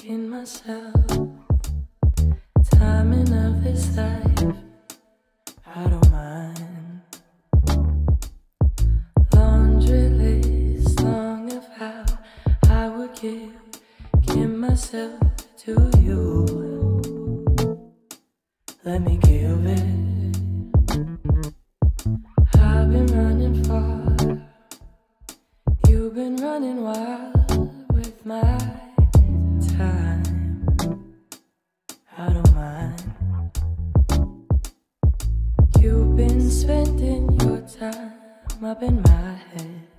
thinking myself, timing of this life, I don't mind. Laundry list long of how I would give myself to you. Let me give it. I've been running far, you've been running wild with my time. I don't mind. You've been spending your time up in my head.